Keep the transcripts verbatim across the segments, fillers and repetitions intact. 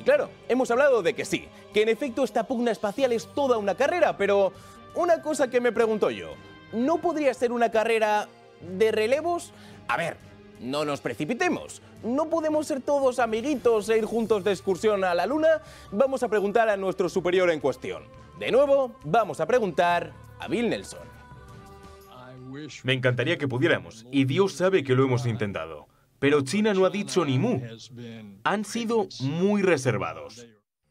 Claro, hemos hablado de que sí, que en efecto esta pugna espacial es toda una carrera, pero una cosa que me pregunto yo, ¿no podría ser una carrera de relevos? A ver, no nos precipitemos, ¿no podemos ser todos amiguitos e ir juntos de excursión a la Luna? Vamos a preguntar a nuestro superior en cuestión. De nuevo, vamos a preguntar a Bill Nelson. Me encantaría que pudiéramos, y Dios sabe que lo hemos intentado. Pero China no ha dicho ni mu. Han sido muy reservados.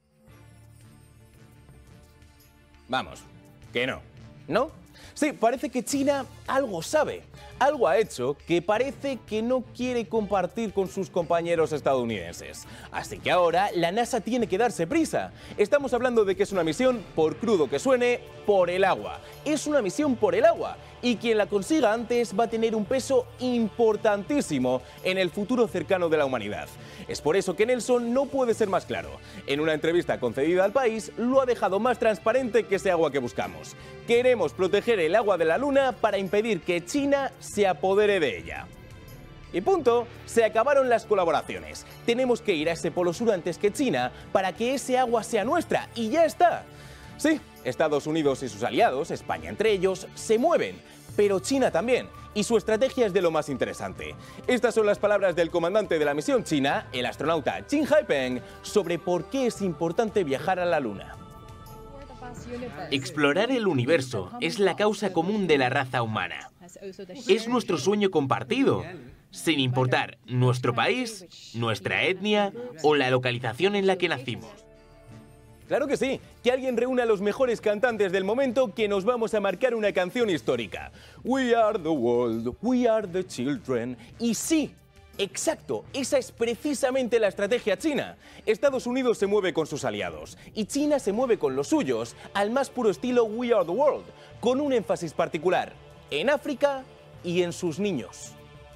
Vamos, que no. ¿No? Sí, parece que China algo sabe. Algo ha hecho que parece que no quiere compartir con sus compañeros estadounidenses. Así que ahora la NASA tiene que darse prisa. Estamos hablando de que es una misión, por crudo que suene, por el agua. Es una misión por el agua. Y quien la consiga antes va a tener un peso importantísimo en el futuro cercano de la humanidad. Es por eso que Nelson no puede ser más claro. En una entrevista concedida al país, lo ha dejado más transparente que ese agua que buscamos. Queremos proteger el agua de la Luna para impedir que China se apodere de ella. Y punto, se acabaron las colaboraciones. Tenemos que ir a ese polo sur antes que China para que ese agua sea nuestra, y ya está. Sí, Estados Unidos y sus aliados, España entre ellos, se mueven, pero China también, y su estrategia es de lo más interesante. Estas son las palabras del comandante de la misión china, el astronauta Jing Haipeng, sobre por qué es importante viajar a la Luna. Explorar el universo es la causa común de la raza humana. Es nuestro sueño compartido, sin importar nuestro país, nuestra etnia o la localización en la que nacimos. Claro que sí, que alguien reúna a los mejores cantantes del momento, que nos vamos a marcar una canción histórica. We are the world, we are the children. Y sí, exacto, esa es precisamente la estrategia china. Estados Unidos se mueve con sus aliados y China se mueve con los suyos, al más puro estilo We are the world, con un énfasis particular en África y en sus niños.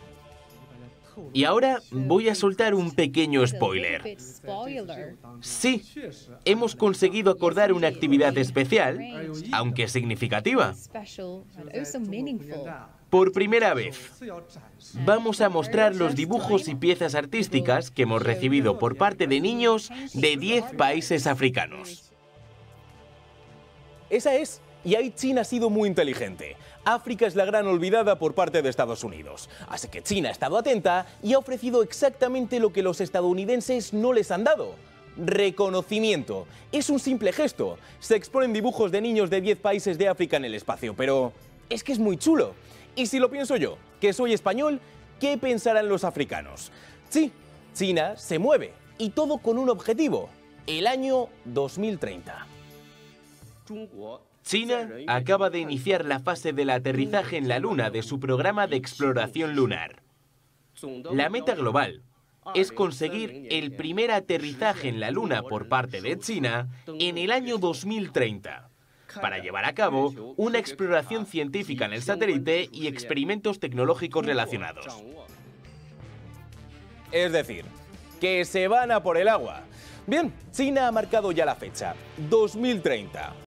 Y ahora voy a soltar un pequeño spoiler. Sí, hemos conseguido acordar una actividad especial, aunque significativa. Por primera vez, vamos a mostrar los dibujos y piezas artísticas que hemos recibido por parte de niños de diez países africanos. Esa es. Y ahí China ha sido muy inteligente. África es la gran olvidada por parte de Estados Unidos. Así que China ha estado atenta y ha ofrecido exactamente lo que los estadounidenses no les han dado. Reconocimiento. Es un simple gesto. Se exponen dibujos de niños de diez países de África en el espacio, pero es que es muy chulo. Y si lo pienso yo, que soy español, ¿qué pensarán los africanos? Sí, China se mueve, y todo con un objetivo: el año dos mil treinta. China acaba de iniciar la fase del aterrizaje en la Luna de su programa de exploración lunar. La meta global es conseguir el primer aterrizaje en la Luna por parte de China en el año dos mil treinta, para llevar a cabo una exploración científica en el satélite y experimentos tecnológicos relacionados. Es decir, que se van a por el agua. Bien, China ha marcado ya la fecha, dos mil treinta.